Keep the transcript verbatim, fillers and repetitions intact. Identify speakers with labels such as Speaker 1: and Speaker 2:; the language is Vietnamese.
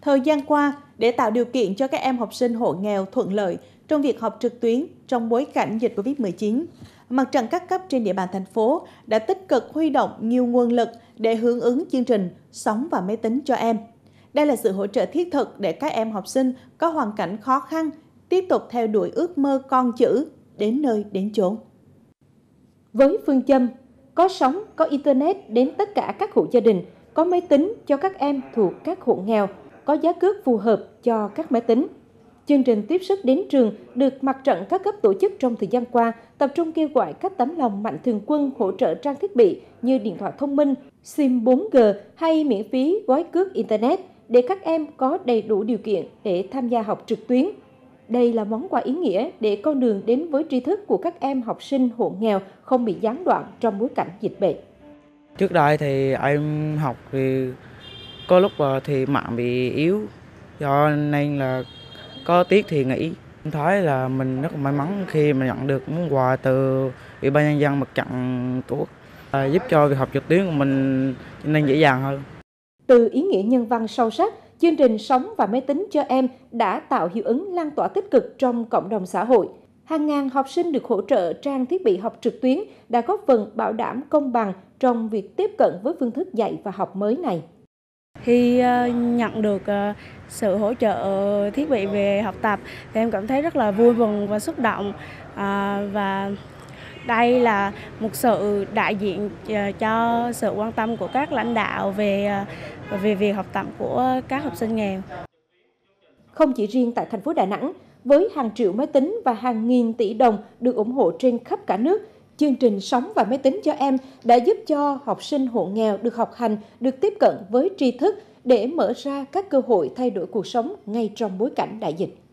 Speaker 1: Thời gian qua, để tạo điều kiện cho các em học sinh hộ nghèo thuận lợi trong việc học trực tuyến trong bối cảnh dịch Covid mười chín, Mặt trận các cấp trên địa bàn thành phố đã tích cực huy động nhiều nguồn lực để hưởng ứng chương trình Sóng và Máy tính cho em. Đây là sự hỗ trợ thiết thực để các em học sinh có hoàn cảnh khó khăn tiếp tục theo đuổi ước mơ con chữ đến nơi đến chốn.
Speaker 2: Với phương châm có sóng, có Internet đến tất cả các hộ gia đình, có máy tính cho các em thuộc các hộ nghèo, có giá cước phù hợp cho các máy tính. Chương trình tiếp sức đến trường được Mặt trận các cấp tổ chức trong thời gian qua, tập trung kêu gọi các tấm lòng mạnh thường quân hỗ trợ trang thiết bị như điện thoại thông minh, sim bốn G hay miễn phí gói cước Internet để các em có đầy đủ điều kiện để tham gia học trực tuyến. Đây là món quà ý nghĩa để con đường đến với tri thức của các em học sinh hộ nghèo không bị gián đoạn trong bối cảnh dịch bệnh.
Speaker 3: Trước đây thì em học thì có lúc thì mạng bị yếu, cho nên là có tiết thì nghỉ. Em thấy là mình rất là may mắn khi mà nhận được món quà từ Ủy ban Nhân dân Mặt trận Tổ quốc, giúp cho việc học trực tuyến của mình trở nên dễ dàng hơn.
Speaker 2: Từ ý nghĩa nhân văn sâu sắc, chương trình Sóng và Máy tính cho em đã tạo hiệu ứng lan tỏa tích cực trong cộng đồng xã hội. Hàng ngàn học sinh được hỗ trợ trang thiết bị học trực tuyến đã góp phần bảo đảm công bằng trong việc tiếp cận với phương thức dạy và học mới này.
Speaker 4: Khi nhận được sự hỗ trợ thiết bị về học tập thì em cảm thấy rất là vui mừng và xúc động, và đây là một sự đại diện cho sự quan tâm của các lãnh đạo về về việc học tập của các học sinh nghèo.
Speaker 2: Không chỉ riêng tại thành phố Đà Nẵng, với hàng triệu máy tính và hàng nghìn tỷ đồng được ủng hộ trên khắp cả nước, chương trình Sóng và Máy tính cho em đã giúp cho học sinh hộ nghèo được học hành, được tiếp cận với tri thức để mở ra các cơ hội thay đổi cuộc sống ngay trong bối cảnh đại dịch.